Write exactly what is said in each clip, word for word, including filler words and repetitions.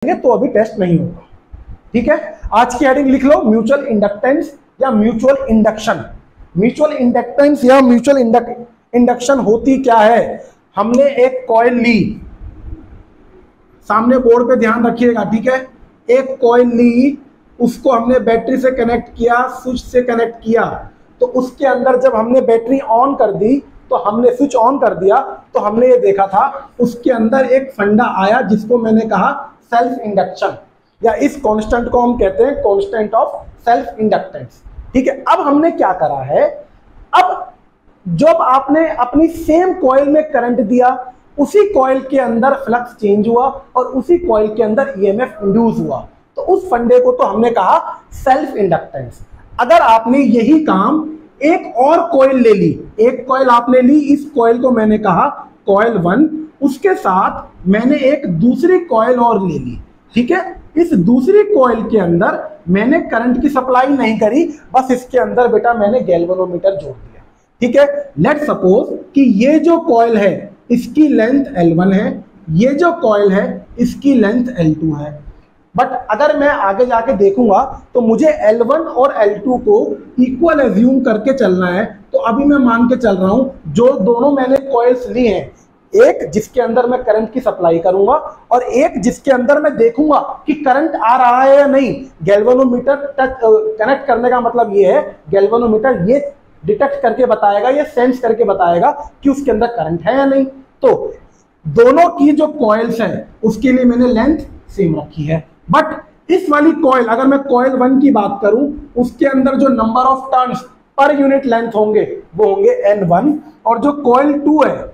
तो अभी टेस्ट नहीं होगा। ठीक है, आज की हेडिंग लिख लो, म्यूचुअल इंडक्टेंस या म्यूचुअल इंडक्शन। म्यूचुअल इंडक्टेंस या म्यूचुअल इंडक्शन होती क्या है? हमने एक कॉइल ली, सामने बोर्ड पे ध्यान रखिएगा, ठीक है। एक कॉइल ली, उसको हमने बैटरी से कनेक्ट किया, स्विच से कनेक्ट किया, तो उसके अंदर जब हमने बैटरी ऑन कर दी, तो हमने स्विच ऑन कर दिया, तो हमने ये देखा था उसके अंदर एक फंडा आया जिसको मैंने कहा सेल्फ इंडक्शन, या इस कांस्टेंट को हम कहते हैं कांस्टेंट ऑफ सेल्फ इंडक्टेंस। ठीक है, अब हमने क्या करा है, अब जब आपने अपनी सेम कॉइल में करंट दिया, उसी कॉइल के अंदर फ्लक्स चेंज हुआ और उसी कॉइल के अंदर ईएमएफ इंड्यूस हुआ, तो उस फंडे को तो हमने कहा सेल्फ इंडक्टेंस। अगर आपने यही काम एक और कॉइल ले ली, एक कॉइल आपने ली, इस कॉइल को मैंने कहा कॉइल वन, उसके साथ मैंने एक दूसरी कॉइल और ले ली, ठीक है। इस दूसरी कॉइल के अंदर मैंने करंट की सप्लाई नहीं करी, बस इसके अंदर बेटा मैंने गैल्वेनोमीटर जोड़ दिया, ठीक है। लेट सपोज कि ये जो कॉइल है इसकी लेंथ एल वन है, ये जो कॉइल है इसकी लेंथ एल टू है, बट अगर मैं आगे जाके देखूंगा तो मुझे एल वन और एल टू को इक्वल एज्यूम करके चलना है। तो अभी मैं मान के चल रहा हूं जो दोनों मैंने कॉइल्स ली हैं, एक जिसके अंदर मैं करंट की सप्लाई करूंगा और एक जिसके अंदर मैं देखूंगा कि करंट आ रहा है या नहीं। गैल्वेनोमीटर टच कनेक्ट करने का मतलब ये है, गैल्वेनोमीटर ये डिटेक्ट करके बताएगा, ये सेंस करके बताएगा कि उसके अंदर करंट है या नहीं। तो दोनों की जो कॉइल्स हैं उसके लिए मैंने लेंथ सेम रखी है, बट इस वाली कॉइल, अगर मैं कॉइल वन की बात करूं, उसके अंदर जो number of turns per unit length होंगे वो होंगे एन वन, और जो कॉइल टू है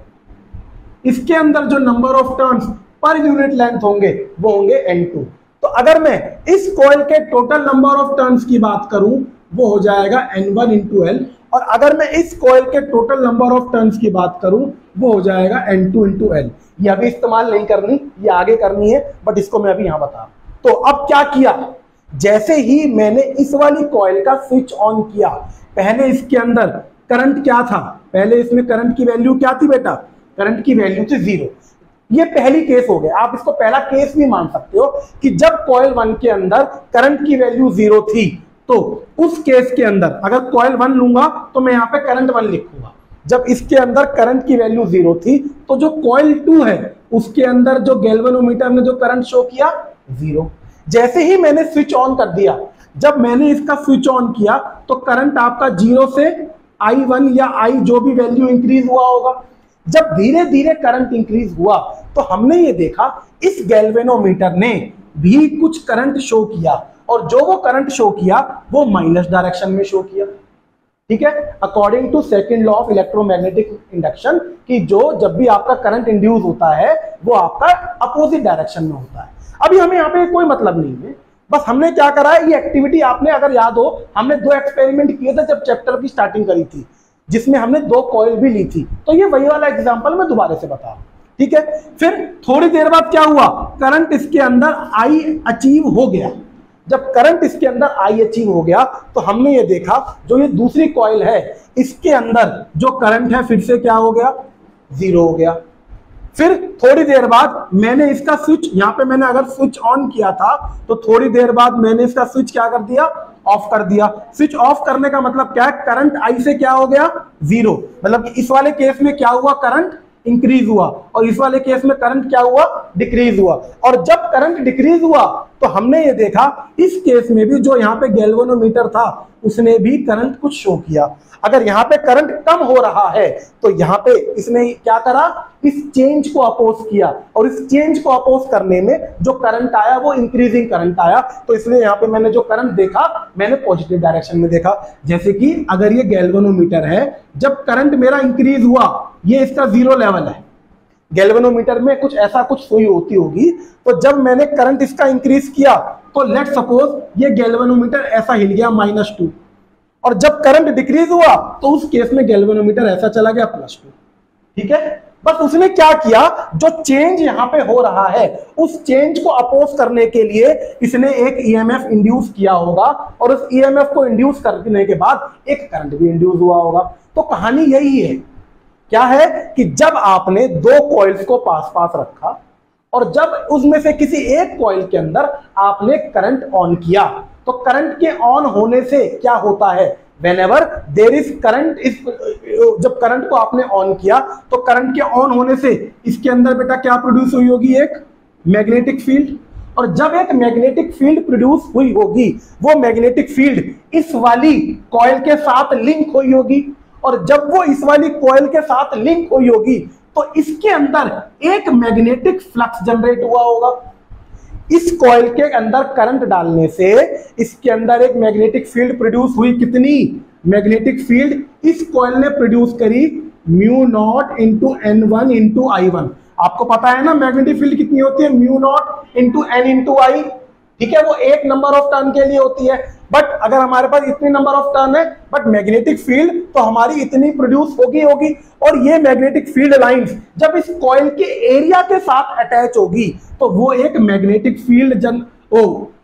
इसके अंदर जो number of turns per unit length होंगे वो होंगे एन टू। तो अगर मैं इस कॉइल के टोटल नंबर ऑफ टर्न्स की बात करूं वो हो जाएगा एन वन इंटू एल, और अगर मैं इस कॉइल के टोटल नंबर ऑफ टर्न्स की बात करूं वो हो जाएगा एन टू इंटू एल। ये अभी इस्तेमाल नहीं करनी, ये आगे करनी है, बट इसको मैं अभी यहां बता रहा हूं। तो अब क्या किया, जैसे ही मैंने इस वाली कॉइल का स्विच ऑन किया, पहले इसके अंदर करंट क्या था, पहले इसमें करंट की वैल्यू क्या थी बेटा, करंट की वैल्यू थी जीरो। ये पहली केस हो गया, आप इसको पहला केस भी मान सकते हो कि जब कॉइल वन के अंदर करंट की वैल्यू जीरो थी, तो उस केस के अंदर अगर कॉइल वन लूंगा तो मैं यहां पे करंट वन लिखूंगा। जब इसके अंदर करंट की वैल्यू जीरो थी, तो जो कॉइल टू है उसके अंदर जो गैल्वेनोमीटर ने जो करंट शो किया जीरो। जैसे ही मैंने स्विच ऑन कर दिया, जब मैंने इसका स्विच ऑन किया तो करंट आपका जीरो से आई वन या आई जो भी वैल्यू इंक्रीज हुआ होगा। जब धीरे धीरे करंट इंक्रीज हुआ तो हमने ये देखा इस गैल्वेनोमीटर ने भी कुछ करंट शो किया, और जो वो करंट शो किया वो माइनस डायरेक्शन में शो किया, ठीक है। According to second law of electromagnetic induction, कि जो जब भी आपका करंट इंड्यूस होता है वो आपका अपोजिट डायरेक्शन में होता है। अभी हमें यहाँ पे कोई मतलब नहीं है, बस हमने क्या करा है, ये एक्टिविटी आपने अगर याद हो, हमने दो एक्सपेरिमेंट किए थे जब चैप्टर की स्टार्टिंग करी थी, जिसमें हमने दो कॉइल भी ली थी। तो ये वही वाला एग्जांपल मैं दोबारा से बता रहा हूं, ठीक है। फिर थोड़ी देर बाद क्या हुआ, करंट इसके अंदर आई अचीव हो गया। जब करंट इसके अंदर आई अचीव हो गया तो हमने ये देखा जो ये दूसरी कॉइल है इसके अंदर जो करंट है फिर से क्या हो गया, जीरो हो गया। फिर थोड़ी देर बाद मैंने इसका स्विच, यहां पे मैंने अगर स्विच ऑन किया था तो थोड़ी देर बाद मैंने इसका स्विच क्या कर दिया, ऑफ कर दिया। स्विच ऑफ करने का मतलब क्या है, करंट आई से क्या हो गया, जीरो। मतलब इस वाले केस में क्या हुआ, करंट इंक्रीज हुआ, और इस वाले केस में करंट क्या हुआ, डिक्रीज हुआ। और जब करंट डिक्रीज हुआ तो हमने ये देखा इस केस में भी जो यहाँ पे गैल्वेनोमीटर था उसने भी करंट कुछ शो किया। अगर यहाँ पे करंट कम हो रहा है तो यहाँ पे इसने क्या करा, इस चेंज को अपोज किया, और इस चेंज को अपोज करने में जो करंट आया वो इंक्रीजिंग करंट आया। तो इसलिए यहाँ पे मैंने जो करंट देखा मैंने पॉजिटिव डायरेक्शन में देखा। जैसे कि अगर ये गैल्वेनोमीटर है, जब करंट मेरा इंक्रीज हुआ, ये इसका जीरो लेवल है, गैल्वेनोमीटर में कुछ ऐसा कुछ सुई होती होगी, तो जब मैंने करंट इसका इंक्रीज किया तो लेट सपोज ये गैल्वेनोमीटर ऐसा हिल गया माइनस टू, और जब करंट डिक्रीज हुआ तो उस केस में गैल्वेनोमीटर ऐसा चला गया प्लस टू, ठीक है। बस उसने क्या किया, जो चेंज यहां पे हो रहा है उस चेंज को अपोज करने के लिए इसने एक ईएमएफ इंड्यूस किया होगा, और उस ईएमएफ को इंड्यूस करने के बाद एक करंट भी इंड्यूस हुआ होगा। तो कहानी यही है, क्या है कि जब आपने दो कॉइल्स को पास पास रखा, और जब उसमें से किसी एक कॉइल के अंदर आपने करंट ऑन किया, तो करंट के ऑन होने से क्या होता है, whenever there is current is, जब करंट को आपने ऑन किया तो करंट के ऑन होने से इसके अंदर बेटा क्या प्रोड्यूस हुई होगी, एक मैग्नेटिक फील्ड। और जब एक मैग्नेटिक फील्ड प्रोड्यूस हुई होगी, वो मैग्नेटिक फील्ड इस वाली कॉइल के साथ लिंक हुई होगी, और जब वो इस वाली कॉइल के साथ लिंक हुई होगी तो इसके अंदर एक मैग्नेटिक फ्लक्स जनरेट हुआ होगा। इस कॉइल के अंदर करंट डालने से इसके अंदर एक मैग्नेटिक फील्ड प्रोड्यूस हुई। कितनी मैग्नेटिक फील्ड इस कॉइल ने प्रोड्यूस करी, mu naught into N one into I one. आपको पता है ना मैग्नेटिक फील्ड कितनी होती है, mu naught into N into I. ठीक है, वो एक नंबर ऑफ टर्न के लिए होती है, बट अगर हमारे पास इतनी नंबर ऑफ टर्न है बट मैग्नेटिक फील्ड तो हमारी इतनी प्रोड्यूस होगी होगी और ये मैग्नेटिक फील्ड लाइंस जब इस कॉइल के एरिया के साथ अटैच होगी तो वो एक मैग्नेटिक फील्ड जन ओ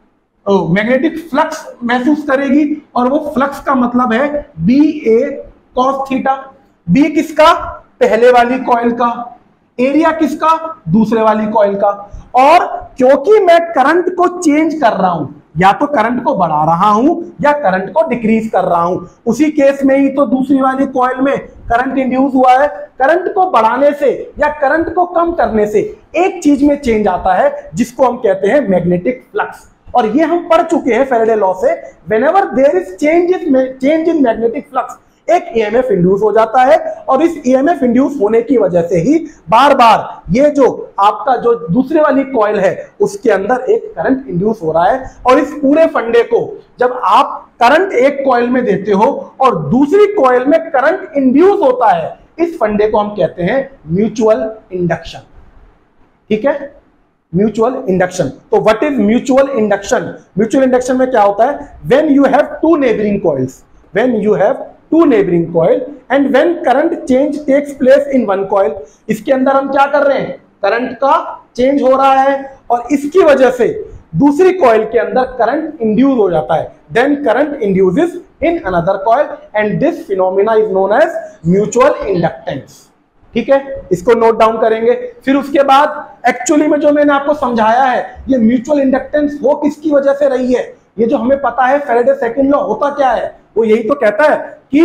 ओ मैग्नेटिक फ्लक्स महसूस करेगी, और वो फ्लक्स का मतलब है B A cos theta. B किसका, पहले वाली कॉइल का, एरिया किसका, दूसरे वाली कॉइल का। और क्योंकि मैं करंट को चेंज कर रहा हूं, या तो करंट को बढ़ा रहा हूं या करंट को डिक्रीज कर रहा हूं, उसी केस में ही तो दूसरी वाली कॉइल में करंट इंड्यूस हुआ है। करंट को बढ़ाने से या करंट को कम करने से एक चीज में चेंज आता है जिसको हम कहते हैं मैग्नेटिक फ्लक्स। और ये हम पढ़ चुके हैं फैराडे लॉ से, whenever there is change in change in magnetic flux एक ईएमएफ इंड्यूस हो जाता है, और इस ईएमएफ इंड्यूस होने की वजह से ही बार बार ये जो आपका जो दूसरे वाली कॉइल है उसके अंदर एक करंट इंड्यूस हो रहा है। और इस पूरे फंडे को जब आप करंट एक कॉइल में देते हो और दूसरी कॉइल में करंट इंड्यूस होता है, इस फंडे को हम कहते हैं म्यूचुअल इंडक्शन। ठीक है, म्यूचुअल इंडक्शन। तो what is mutual induction? Mutual induction में क्या होता है, when you have two neighbouring coils, when you have two neighbouring coil and when current change takes place in one coil. इसके अंदर हम क्या कर रहे हैं, करंट का चेंज हो रहा है और इसकी वजह से दूसरी कॉइल के अंदर करंट इंड्यूस हो जाता है, then current induces in another coil and this phenomena is known as mutual inductance. ठीक है, इसको नोट डाउन करेंगे। फिर उसके बाद एक्चुअली में जो मैंने आपको समझाया है, ये म्यूचुअल इंडक्टेंस हो किसकी वजह से रही है, ये जो हमें पता है फैराडे सेकंड लॉ होता क्या है, वो यही तो कहता है कि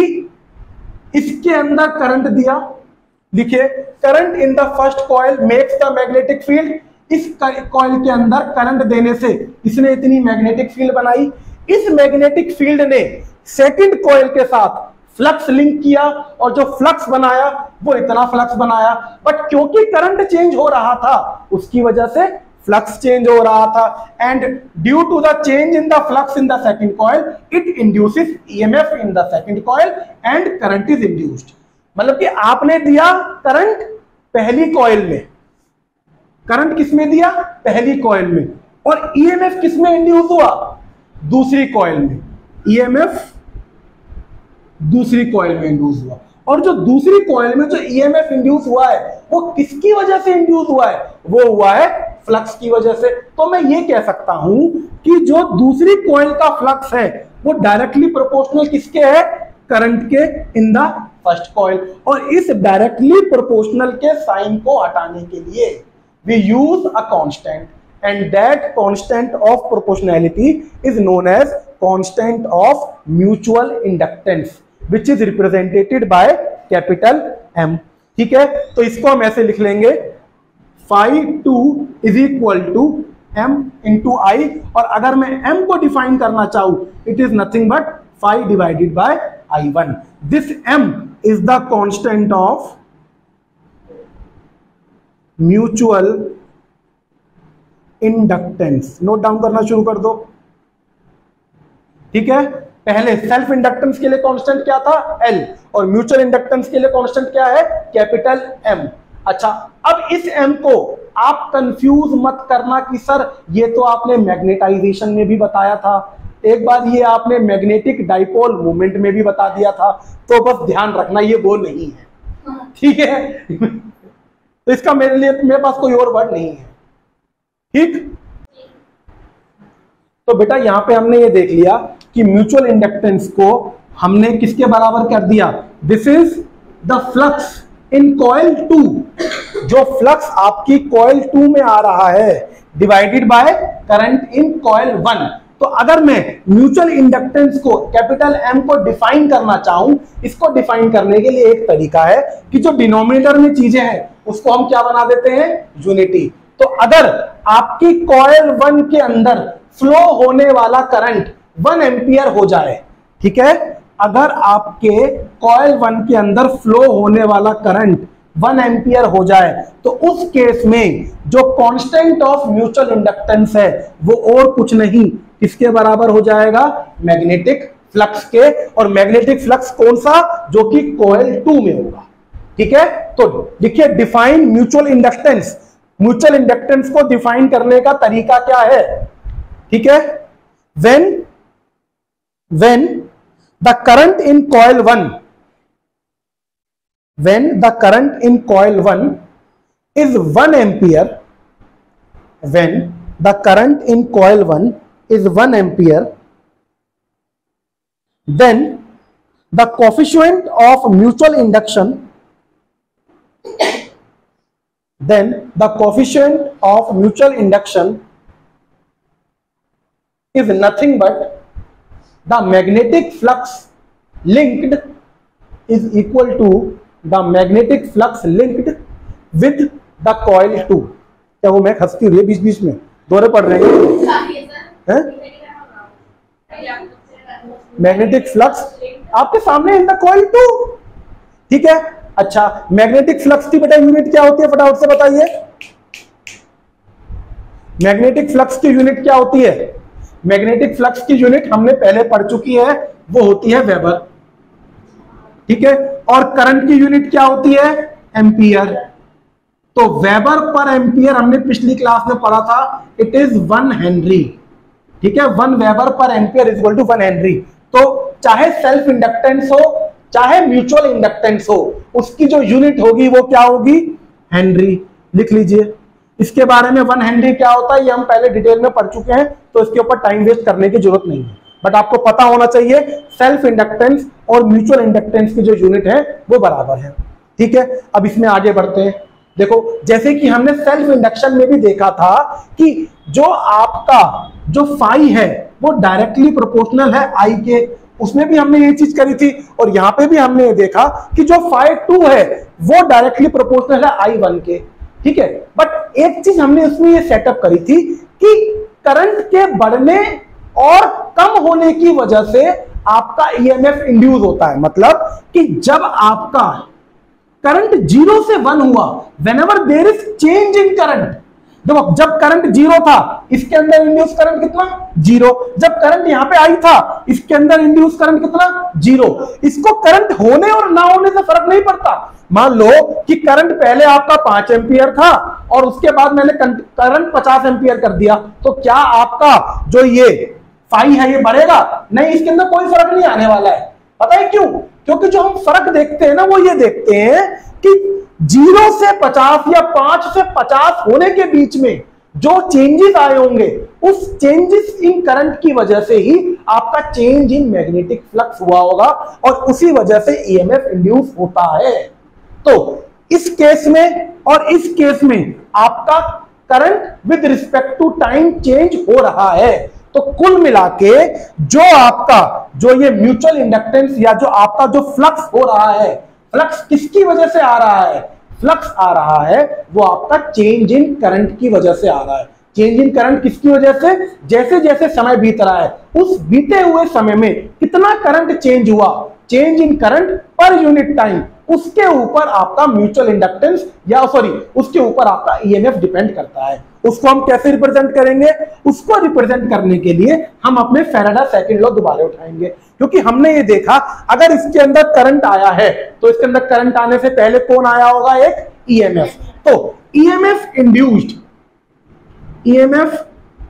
इसके अंदर करंट दिया, लिखिए current in the first coil makes the magnetic field. इस कॉइल के अंदर करंट देने से इसने इतनी मैग्नेटिक फील्ड बनाई। इस मैग्नेटिक फील्ड ने सेकंड कॉइल के साथ फ्लक्स लिंक किया और जो फ्लक्स बनाया वो इतना फ्लक्स बनाया, बट क्योंकि करंट चेंज हो रहा था उसकी वजह से फ्लक्स चेंज हो रहा था, and due to the change in the flux in the second coil it induces EMF in the second coil and current is induced. मतलब कि आपने दिया करंट पहली कॉइल में, करंट किसमें दिया, पहली कॉइल में, और ईएमएफ किसमें इंड्यूस हुआ, दूसरी कॉइल में। ईएमएफ दूसरी कॉइल में इंड्यूस हुआ, और जो दूसरी कॉइल में जो ईएमएफ इंड्यूस हुआ है वो किसकी वजह से इंड्यूस हुआ है, वो हुआ है फ्लक्स की वजह से। तो मैं ये कह सकता हूं कि जो दूसरी कॉइल का फ्लक्स है वो डायरेक्टली प्रोपोर्शनल किसके है, करंट के इन द फर्स्ट कॉइल। और इस डायरेक्टली प्रोपोर्शनल के साइन को हटाने के लिए we use a constant, and that constant of proportionality is known as constant of mutual inductance which is represented by capital M। ठीक है, तो इसको हम ऐसे लिख लेंगे, phi two is equal to M into I, और अगर मैं M को डिफाइन करना चाहूं it is nothing but phi divided by I one. This M is the constant of mutual inductance. Note down करना शुरू कर दो। ठीक है, पहले सेल्फ इंडक्टेंस के लिए कांस्टेंट क्या था, L, और म्यूचुअल इंडक्टेंस के लिए कांस्टेंट क्या है, कैपिटल M। अच्छा, अब इस M को आप कंफ्यूज मत करना कि सर ये तो आपने मैग्नेटाइजेशन में भी बताया था, एक बार ये आपने मैग्नेटिक डाइपोल मोमेंट में भी बता दिया था, तो बस ध्यान रखना ये वो नहीं है। ठीक है तो इसका मेरे लिए मेरे पास कोई और वर्ड नहीं है। ठीक, तो बेटा यहां पे हमने ये देख लिया कि म्यूचुअल इंडक्टेंस को हमने किसके बराबर कर दिया, this is the flux in coil two, जो फ्लक्स आपकी कॉइल टू में आ रहा है divided by current in coil one. तो अगर मैं म्यूचुअल इंडक्टेंस को कैपिटल एम को डिफाइन करना चाहूं, इसको डिफाइन करने के लिए एक तरीका है कि जो डिनोमिनेटर में चीजें हैं उसको हम क्या बना देते हैं, यूनिटी। तो अगर आपकी कॉइल वन के अंदर फ्लो होने वाला करंट वन एम्पियर हो जाए, ठीक है, अगर आपके कॉइल वन के अंदर फ्लो होने वाला करंट वन एम्पियर हो जाए, तो उस केस में जो कांस्टेंट ऑफ म्यूचुअल इंडक्टेंस है वो और कुछ नहीं, किसके बराबर हो जाएगा, मैग्नेटिक फ्लक्स के। और मैग्नेटिक फ्लक्स कौन सा, जो कि कॉइल टू में होगा। ठीक है, तो देखिए define mutual inductance. Mutual inductance को डिफाइन करने का तरीका क्या है, ठीक है, when when the current in coil one when the current in coil one is one ampere, when the current in coil one is one ampere, then the coefficient of mutual induction, then the coefficient of mutual induction is nothing but the magnetic flux linked is equal to the magnetic flux linked with the coil two। क्या वो मैं हंसती रही बीच बीच में, दौरे पड़ रहे हैं, मैग्नेटिक फ्लक्स आपके सामने इन द कॉइल टू। ठीक है, अच्छा मैग्नेटिक फ्लक्स की बेटा यूनिट क्या होती है, फटाफट से बताइए। मैग्नेटिक फ्लक्स की यूनिट क्या होती है, मैग्नेटिक फ्लक्स की यूनिट हमने पहले पढ़ चुकी है, वो होती है वेबर। ठीक है, और करंट की यूनिट क्या होती है, एम्पियर। तो वेबर पर एम्पियर हमने पिछली क्लास में पढ़ा था, इट इज वन हेनरी। ठीक है, one weber per ampere is equal to one henry. तो चाहे सेल्फ इंडक्टेंस हो चाहे म्यूचुअल इंडक्टेंस हो, उसकी जो यूनिट होगी वो क्या होगी, हेनरी। लिख लीजिए, इसके बारे में वन हेनरी क्या होता है ये हम पहले डिटेल में पढ़ चुके हैं, तो इसके ऊपर टाइम वेस्ट करने की जरूरत नहीं है, बट आपको पता होना चाहिए सेल्फ इंडक्टेंस और म्यूचुअल इंडक्टेंस की जो यूनिट है वो बराबर है। ठीक है, अब इसमें आगे बढ़ते हैं। देखो जैसे कि हमने सेल्फ इंडक्शन में भी देखा था कि जो आपका जो फाई है वो डायरेक्टली प्रोपोर्शनल है आई के, उसमें भी हमने ये चीज करी थी, और यहां पे भी हमने ये देखा कि जो फाई टू है वो डायरेक्टली प्रोपोर्शनल है आई वन के। ठीक है, बट एक चीज हमने उसमें ये सेटअप करी थी कि करंट के बढ़ने और कम होने की वजह से आपका ईएमएफ इंड्यूस होता है। मतलब कि जब आपका करंट जीरो से वन हुआ, whenever there is change in current, देखो जब करंट जीरो था इसके अंदर इंड्यूस करंट कितना, जीरो। जब करंट यहां पे आई था इसके अंदर इंड्यूस करंट कितना, जीरो। इसको करंट होने और ना होने से फर्क नहीं पड़ता। मान लो कि करंट पहले आपका पांच एम्पियर था और उसके बाद मैंने करंट पचास एम्पियर कर दिया, तो क्या आपका जो ये फाई है ये बढ़ेगा, नहीं, इसके अंदर कोई फर्क नहीं आने वाला है। पता है क्यों, क्योंकि जो हम फर्क देखते हैं ना वो ये देखते हैं कि जीरो से पचास या पांच से पचास होने के बीच में जो चेंजेस आए होंगे, उस चेंजेस इन करंट की वजह से ही आपका चेंज इन मैग्नेटिक फ्लक्स हुआ होगा और उसी वजह से ईएमएफ इंड्यूस होता है। तो इस केस में और इस केस में आपका current with respect to time change हो रहा है। तो कुल मिला के जो आपका जो ये म्यूचुअल इंडक्टेंस या जो आपका जो फ्लक्स हो रहा है, फ्लक्स किसकी वजह से आ रहा है, फ्लक्स आ रहा है वो आपका चेंज इन करंट की वजह से आ रहा है। चेंज इन करंट किसकी वजह से, जैसे जैसे समय बीत रहा है उस बीते हुए समय में कितना करंट चेंज हुआ, change in current per unit time, उसके ऊपर आपका म्यूचुअल इंडक्टेंस या सॉरी उसके ऊपर आपका ईएमएफ डिपेंड करता है। उसको हम कैसे रिप्रेजेंट करेंगे, उसको रिप्रेजेंट करने के लिए हम अपने फैराडा सेकंड लॉ दोबारा उठाएंगे, क्योंकि हमने ये देखा अगर इसके अंदर करंट आया है तो इसके अंदर करंट आने से पहले कौन आया होगा, एक ईएमएफ। तो EMF induced EMF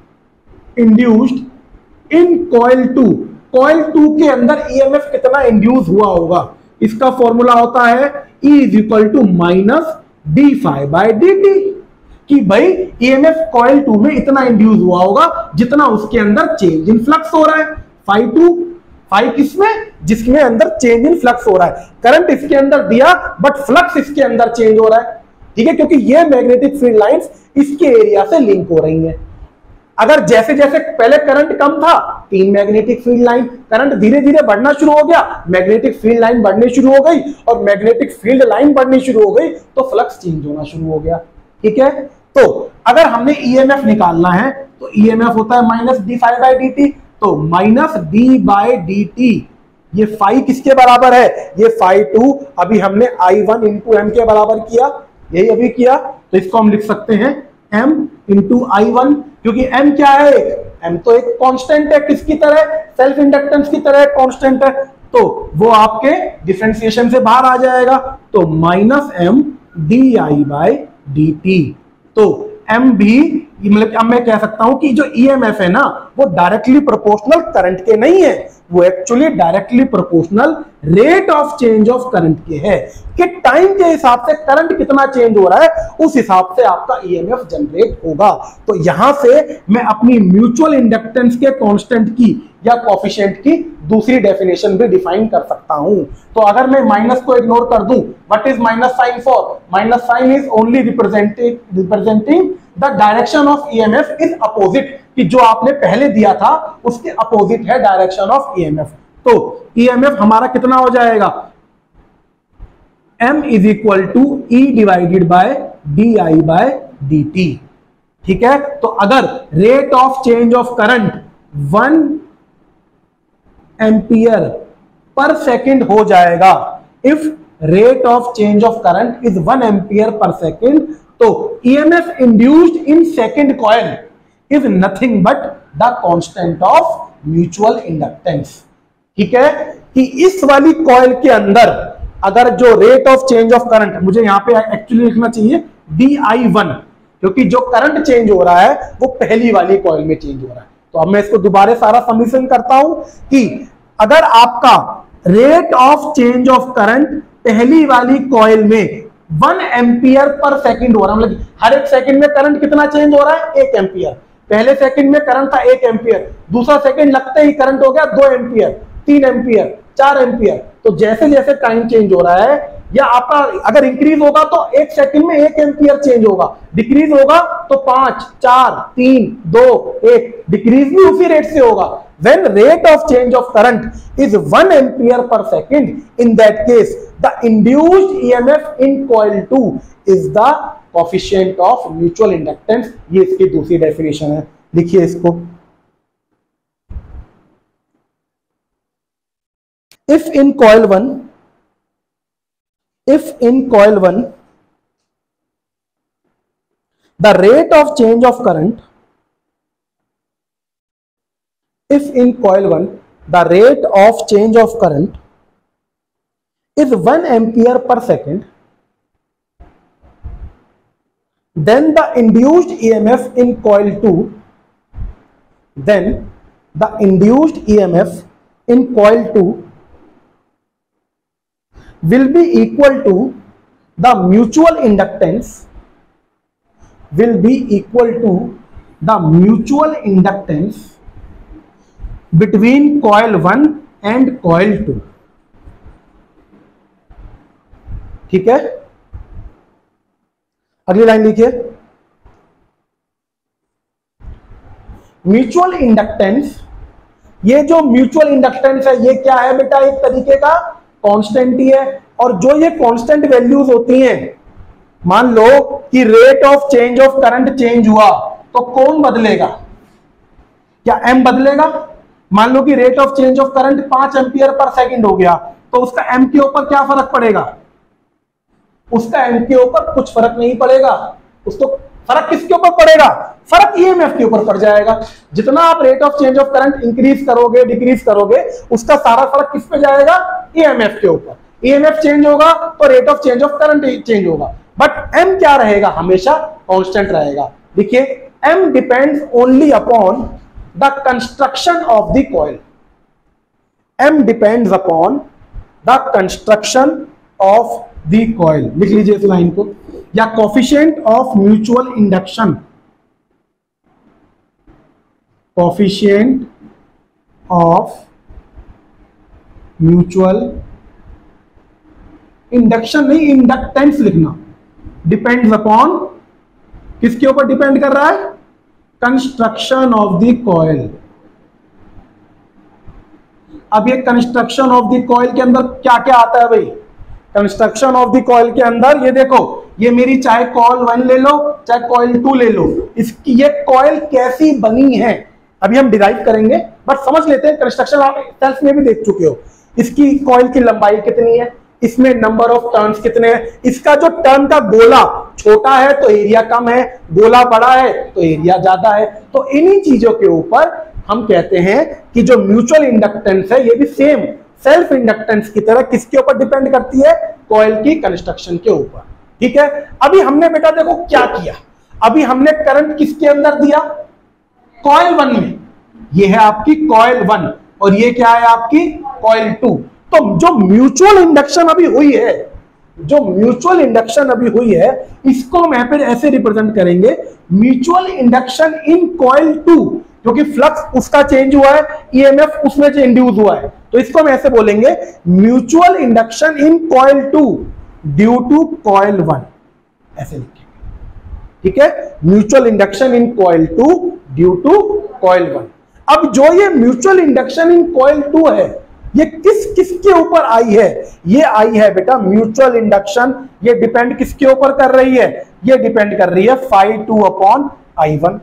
induced in coil two, coil two के अंदर ईएमएफ कितना इंड्यूस हुआ होगा, इसका फॉर्मूला होता है E is equal to minus D phi by D T, कि भाई ईएमएफ कॉइल टू में इतना इंड्यूस हुआ होगा जितना उसके अंदर चेंज इन फ्लक्स हो रहा है। फाई टू फाई किसमें, जिसमें अंदर चेंज इन फ्लक्स हो रहा है। करंट इसके अंदर दिया बट फ्लक्स इसके अंदर चेंज हो रहा है, ठीक है, क्योंकि ये मैग्नेटिक फील्ड लाइंस इसके एरिया से लिंक हो रही हैं। अगर जैसे जैसे पहले करंट कम था, तीन मैग्नेटिक फील्ड लाइन, करंट धीरे धीरे बढ़ना शुरू हो गया, मैग्नेटिक फील्ड लाइन बढ़नी शुरू हो गई, और मैग्नेटिक फील्ड लाइन बढ़नी शुरू हो गई तो फ्लक्स चेंज होना शुरू हो गया, ठीक है। तो अगर हमने ईएमएफ निकालना है तो ईएमएफ होता है minus D phi by D T, तो minus D by D T, ये फाई किसके बराबर है, ये फाई टू, अभी हमने आई वन इंटू एम के बराबर किया, यही अभी किया, तो इसको हम लिख सकते हैं m इंटू आई वन, क्योंकि m क्या है, m तो एक कांस्टेंट है, किसकी तरह, सेल्फ इंडक्टेंस की तरह कांस्टेंट है, तो वो आपके डिफरेंशिएशन से बाहर आ जाएगा, तो minus M D I by D T. तो m भी मतलब अब मैं कह सकता हूं कि जो ईएमएफ है ना वो डायरेक्टली प्रोपोर्शनल करंट के नहीं है, वो actually directly proportional rate of change of current के है, कि टाइम के हिसाब से करंट कितना चेंज हो रहा है उस हिसाब से आपका ईएमएफ जनरेट होगा। तो यहां से मैं अपनी म्यूचुअल इंडक्टेंस के कांस्टेंट की या कोफिशिएंट की दूसरी डेफिनेशन भी डिफाइन कर सकता हूं। तो अगर मैं माइनस को इग्नोर कर दूं, what is minus sign for, minus sign is only representing representing the direction of EMF is opposite, कि जो आपने पहले दिया था उसके अपोजिट है डायरेक्शन ऑफ ईएमएफ। तो ईएमएफ हमारा कितना हो जाएगा, m is equal to E divided by D I by D T, ठीक है। तो अगर rate of change of current one ampere per second हो जाएगा, if rate of change of current is one ampere per second, तो EMF induced in second coil is nothing but the constant of mutual inductance, ठीक है। कि इस वाली coil के अंदर अगर जो rate of change of current, मुझे यहां पे एक्चुअली लिखना चाहिए डी आई वन, क्योंकि जो करंट चेंज हो रहा है वो पहली वाली कॉइल में चेंज हो रहा है। तो अब मैं इसको दोबारा सारा समीशन करता हूं कि अगर आपका rate of change of current पहली वाली कॉइल में वन एम्पियर पर सेकंड हो रहा है, मतलब हर एक सेकंड में करंट कितना चेंज हो रहा है, एक एम्पियर। पहले सेकंड में करंट था एक एम्पियर, दूसरा सेकंड लगते ही करंट हो गया दो एम्पियर, तीन एम्पियर, चार एम्पियर। तो जैसे जैसे टाइम चेंज हो रहा है, या आपका अगर इंक्रीज होगा तो एक सेकंड में एक एम्पियर चेंज होगा, डिक्रीज होगा तो पांच, चार, तीन, दो, एक, डिक्रीज भी उसी रेट से होगा। When rate of change of current is one ampere per second, in that case, the induced E M F in coil two is the coefficient of mutual inductance। ये इसकी दूसरी डेफिनेशन है, लिखिए इसको। If in coil one, if in coil one, the rate of change of current if in coil one the rate of change of current is one ampere per second, then the induced E M F in coil two, then the induced E M F in coil two will be equal to the mutual inductance will be equal to the mutual inductance between coil one and coil two, ठीक है। अगली line लिखिए, mutual inductance. ये जो mutual inductance है ये क्या है बेटा, एक तरीके का कांस्टेंट ही है, और जो ये कांस्टेंट वैल्यूज होती हैं, मान लो कि rate of change of current change हुआ तो कौन बदलेगा, क्या एम बदलेगा। मान लो कि rate of change of current पांच एम्पियर पर सेकंड हो गया, तो उसका एम के ऊपर क्या फर्क पड़ेगा, उसका एम के ऊपर कुछ फर्क नहीं पड़ेगा, उसको फर्क किसके ऊपर पड़ेगा, फर्क ईएमएफ के ऊपर पड़ जाएगा। जितना आप rate of change of current increase करोगे डिक्रीज करोगे, उसका सारा फर्क किस पे जाएगा, ईएमएफ के ऊपर। ईएमएफ चेंज होगा तो rate of change of current change होगा, बट एम क्या रहेगा, हमेशा कांस्टेंट रहेगा। देखिए, M depends only upon the construction of the coil, m depends upon the construction of the coil। लिख लीजिए इस लाइन को, या coefficient of mutual induction, coefficient of mutual induction नहीं, इंडक्टेंस लिखना, डिपेंड्स अपॉन, किसके ऊपर डिपेंड कर रहा है? Construction of the coil. अब ये कंस्ट्रक्शन ऑफ द कॉइल के अंदर क्या क्या आता है भाई? कंस्ट्रक्शन ऑफ द कॉइल के अंदर ये देखो, ये मेरी चाहे कॉइल वन ले लो चाहे कॉइल टू ले लो, इसकी ये कॉइल कैसी बनी है अभी हम डिराइव करेंगे, बट समझ लेते हैं। कंस्ट्रक्शन आप सेल्फ में भी देख चुके हो। इसकी कॉइल की लंबाई कितनी है, इसमें नंबर ऑफ टर्न्स कितने हैं, इसका जो टर्न का गोला छोटा है तो एरिया कम है, गोला बड़ा है तो एरिया ज्यादा है। तो इन्हीं चीजों के ऊपर हम कहते हैं कि जो म्यूचुअल इंडक्टेंस है ये भी सेम सेल्फ इंडक्टेंस की तरह किसके ऊपर डिपेंड करती है? कॉइल की कंस्ट्रक्शन के ऊपर। ठीक है, अभी हमने बेटा देखो क्या किया, अभी हमने करंट किसके अंदर दिया? कॉइल वन में। ये है आपकी कॉइल वन और ये क्या है आपकी कॉइल टू। तो जो म्यूचुअल इंडक्शन अभी हुई है, जो म्यूचुअल इंडक्शन अभी हुई है, इसको हम यहां पर ऐसे रिप्रेजेंट करेंगे, mutual induction in coil two, क्योंकि फ्लक्स उसका चेंज हुआ है, ईएमएफ उसमें इंड्यूस हुआ है, तो इसको हम ऐसे बोलेंगे mutual induction in coil two due to coil one, ऐसे लिखेंगे। ठीक है, mutual induction in coil two due to coil one. अब जो ये mutual induction in coil two है, ये किस किसके ऊपर आई है? ये आई है बेटा म्यूचुअल इंडक्शन, ये डिपेंड किसके ऊपर कर रही है? ये डिपेंड कर रही है phi two upon I one,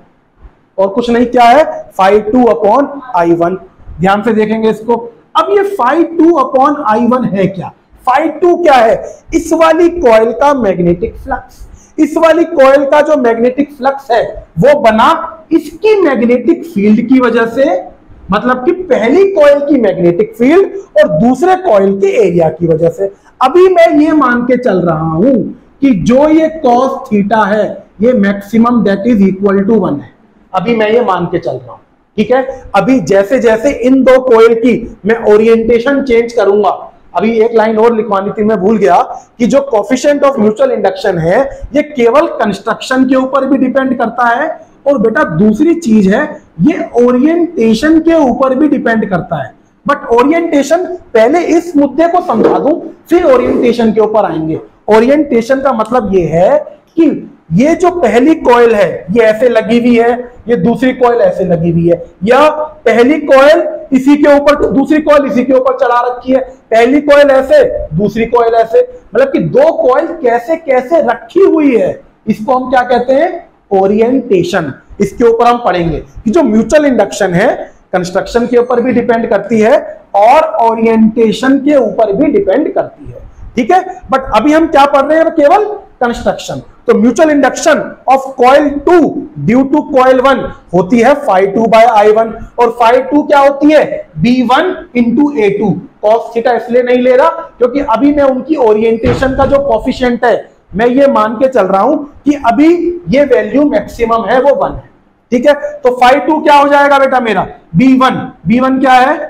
और कुछ नहीं, क्या है? Phi two upon I one. ध्यान से देखेंगे इसको। अब ये phi two upon I one है क्या? फाइव टू क्या है? इस वाली कॉइल का मैग्नेटिक फ्लक्स। इस वाली कॉइल का जो मैग्नेटिक फ्लक्स है वो बना इसकी मैग्नेटिक फील्ड की वजह से, मतलब कि पहली कॉइल की मैग्नेटिक फील्ड और दूसरे कॉइल के एरिया की वजह से। अभी मैं ये मान के चल रहा हूं कि जो ये कॉस थीटा है ये maximum that is equal to one है। अभी मैं ये मान के चल रहा हूं। ठीक है, अभी जैसे जैसे इन दो कॉइल की मैं ओरिएंटेशन चेंज करूंगा, अभी एक लाइन और लिखवानी थी, मैं भूल गया कि जो कोफिशिएंट ऑफ म्यूचुअल इंडक्शन है ये केवल कंस्ट्रक्शन के ऊपर भी डिपेंड करता है, और बेटा दूसरी चीज है ये ओरिएंटेशन के ऊपर भी डिपेंड करता है। बट ओरिएंटेशन, पहले इस मुद्दे को समझा दूं फिर ओरिएंटेशन के ऊपर आएंगे। ओरिएंटेशन का मतलब ये है कि ये जो पहली कॉइल है ये ऐसे लगी हुई है, ये दूसरी कॉइल ऐसे लगी हुई है, या पहली कॉइल इसी के ऊपर, दूसरी कॉइल इसी के ऊपर चला रखी है, पहली कॉइल ऐसे दूसरी कॉइल ऐसे, मतलब कि दो कॉइल कैसे कैसे रखी हुई है, इसको हम क्या कहते हैं? ओरिएंटेशन। इसके ऊपर हम पढ़ेंगे कि जो म्यूचुअल इंडक्शन है कंस्ट्रक्शन के ऊपर भी डिपेंड करती है और ओरिएंटेशन के ऊपर भी डिपेंड करती है। ठीक है, बट अभी हम क्या पढ़ रहे हैं? केवल कंस्ट्रक्शन। तो mutual induction of coil two due to coil one होती है phi two by I one, और फाइव टू क्या होती है? B one into A two. Cos theta इसलिए नहीं ले रहा क्योंकि अभी मैं उनकी ओरिएंटेशन का जो कोफिशिएंट है मैं ये मान के चल रहा हूं कि अभी ये वैल्यू मैक्सिमम है वो वन है। ठीक है, तो फाइव टू क्या हो जाएगा बेटा मेरा? B one. बी वन क्या है?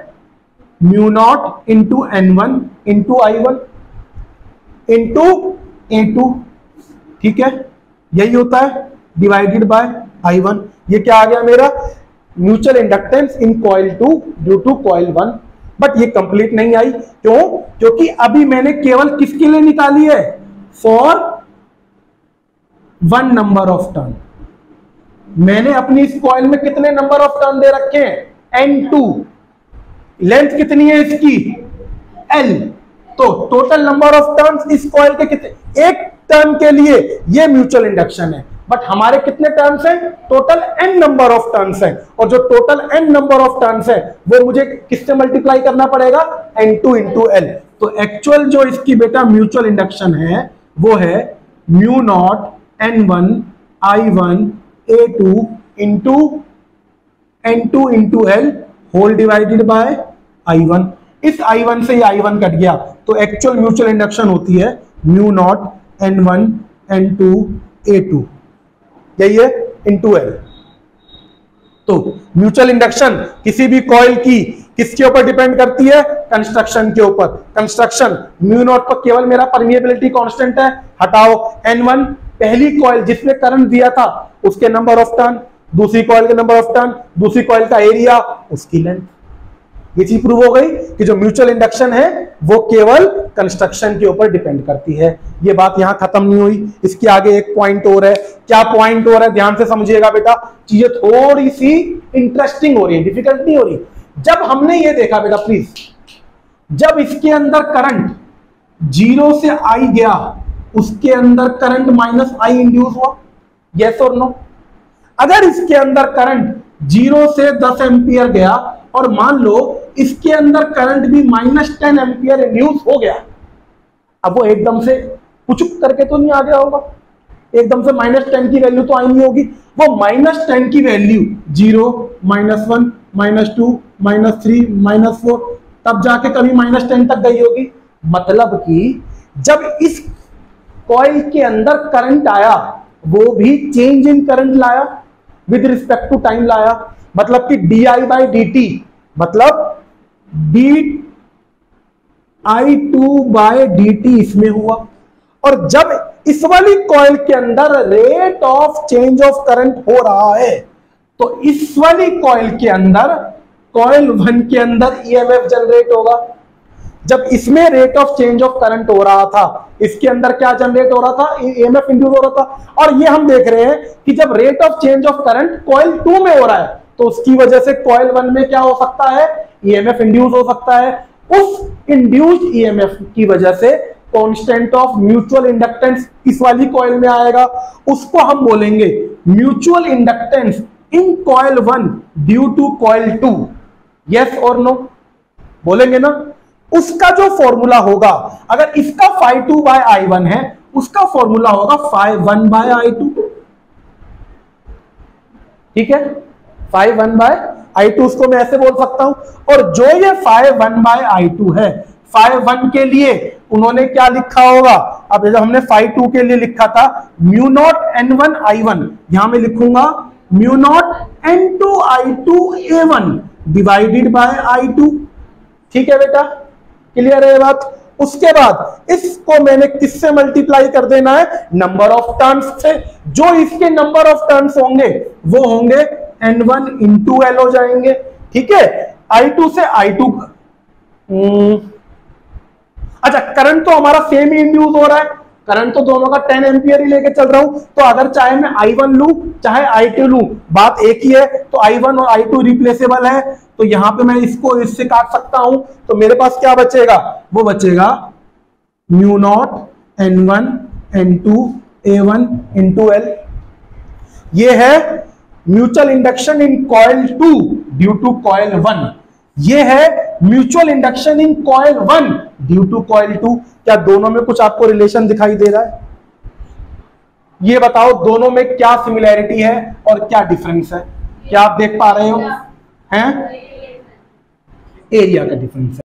Mu naught into N one into I one into A two. ठीक है, यही होता है डिवाइडेड बाय आई वन। ये क्या आ गया मेरा? Mutual inductance in coil two due to coil one. But ये कंप्लीट नहीं आई, क्यों? क्योंकि अभी मैंने केवल किसके लिए निकाली है? For one number of turn. मैंने अपनी इस कॉइल में कितने नंबर ऑफ टर्न दे रखे हैं? N to. लेंथ कितनी है इसकी? एल। तो टोटल नंबर ऑफ टर्न्स इस कॉइल के कितने? एक टर्न के लिए ये म्यूचुअल इंडक्शन है, बट हमारे कितने टर्न्स हैं? Total N number of turns हैं, और जो total N number of turns है वो मुझे किससे मल्टीप्लाई करना पड़ेगा? N two into L. तो एक्चुअल जो इसकी बेटा म्यूचुअल इंडक्शन है वो है mu naught N one I one A two into N two into L whole divided by I one. इस आई वन से ये आई वन कट गया, तो एक्चुअल म्यूचुअल इंडक्शन होती है mu naught N one N two A two, यही है into L. तो म्यूचुअल इंडक्शन किसी भी कॉइल की किसके ऊपर डिपेंड करती है? कंस्ट्रक्शन के ऊपर। कंस्ट्रक्शन म्यू नॉट पर केवल मेरा परमिएबिलिटी कांस्टेंट है, हटाओ। एन वन पहली कॉइल जिसमें करंट दिया था उसके नंबर ऑफ टर्न, दूसरी कॉइल के नंबर ऑफ टर्न, दूसरी कॉइल का एरिया, उसकी लेंथ। ये चीज प्रूव हो गई कि जो म्यूचुअल इंडक्शन है वो केवल कंस्ट्रक्शन के ऊपर डिपेंड करती है। ये बात यहां खत्म नहीं हुई, इसके आगे एक पॉइंट और है। क्या पॉइंट और है, ध्यान से समझिएगा बेटा, चीजें थोड़ी सी इंटरेस्टिंग हो रही है, डिफिकल्ट नहीं हो रही। जब हमने ये देखा बेटा प्लीज, जब इसके अंदर करंट जीरो से आई गया, उसके अंदर करंट माइनस आई इंड्यूस हुआ, यस और नो? अगर इसके अंदर करंट जीरो से दस एम्पियर गया और मान लो इसके अंदर करंट भी माइनस टेन एम्पियर इंड्यूस हो गया, अब वो एकदम से पुचुक करके तो नहीं आ गया होगा, एकदम से माइनस टेन की वैल्यू तो आई नहीं होगी। वो माइनस टेन की value zero, minus one, minus two, minus three, minus four, तब जाके कभी माइनस टेन तक गई होगी। मतलब कि जब इस कॉइल के अंदर करंट आया, वो भी चेंज इन करंट लाया, विद रिस्पेक्ट टू टाइम लाया। मतलब कि D I by D T, मतलब D I two by D T इसमें हुआ। और जब इस वाली कॉइल के अंदर rate of change of current हो रहा है, तो इस वाली कॉइल के अंदर, कॉइल वन के अंदर ईएमएफ जनरेट होगा। जब इसमें rate of change of current हो रहा था, इसके अंदर क्या जनरेट हो रहा था, ईएमएफ इंड्यूस हो रहा था। और ये हम देख रहे हैं कि जब rate of change of current coil two में हो रहा है, तो उसकी वजह से कॉइल वन में क्या हो सकता है, ईएमएफ इंड्यूस हो सकता है। उस इंड्यूस्ड ईएमएफ की वजह से कांस्टेंट ऑफ म्यूचुअल इंडक्टेंस इस वाली कॉइल में आएगा, उसको हम बोलेंगे mutual inductance in coil one due to coil two. Yes और नो बोलेंगे ना? उसका जो फॉर्मूला होगा, अगर इसका five two by I one है, उसका फॉर्मूला होगा five one by I two. ठीक है, five one by I two, उसको मैं ऐसे बोल सकता हूं। और जो ये five one by I two है, फाइव वन के लिए उन्होंने क्या लिखा होगा, अब जब हमने फाइव टू के लिए लिखा था mu naught N one I one, यहां मैं लिखूंगा mu naught N two I two A one divided by I two. ठीक है बेटा, क्लियर है ये बात? उसके बाद इसको मैंने किससे मल्टीप्लाई कर देना है, नंबर ऑफ टर्न्स से। जो इसके नंबर ऑफ टर्न्स होंगे वो होंगे एन वन इंटू एल हो जाएंगे। ठीक है, आई टू से आई टू, अच्छा करंट तो हमारा सेम ही इंड्यूस हो रहा है, करंट तो दोनों का टेन एम्पियर ही लेके चल रहा हूं, तो अगर चाहे मैं आई वन लू चाहे आई टू लू, बात एक ही है। तो आई वन और आई टू रिप्लेसेबल है, तो यहां पे मैं इसको इससे काट सकता हूं, तो मेरे पास क्या बचेगा, वो बचेगा mu naught N one N two A one into L. ये है mutual induction in coil two due to coil one. ये है mutual induction in coil one due to coil two. क्या दोनों में कुछ आपको रिलेशन दिखाई दे रहा है? ये बताओ दोनों में क्या सिमिलैरिटी है और क्या डिफरेंस है? क्या आप देख पा रहे हो? हैं? एरिया का डिफरेंस है।